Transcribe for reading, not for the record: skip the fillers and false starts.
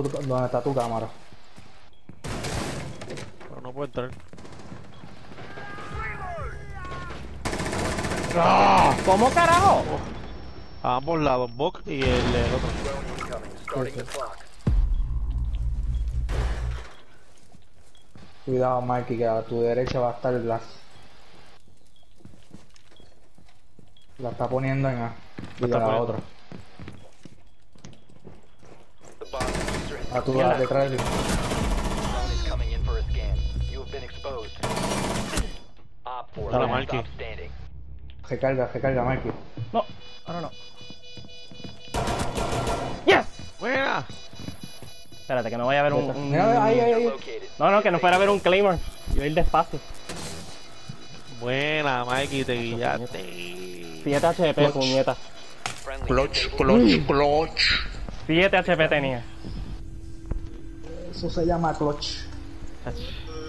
¿Dónde está tu cámara? Pero no puedo entrar. ¡Ah! ¿Cómo carajo? A ambos lados, Bok y el otro. Cuidado, Mikey, que a tu derecha va a estar el Glass. La está poniendo en A. Y está a la poniendo. otra. A tu lado, detrás de ti. Dale, Mikey. Recarga, Mikey. No, ahora no. ¡Yes! ¡Buena! Espérate, que no vaya a ver un... Mira, ahí. No, que no fuera a ver un Claymore. Yo ir despacio. Buena, Mikey, te guillaste. 7 HP, puñeta. Clutch. 7 HP tenía. Eso se llama clutch. Ach.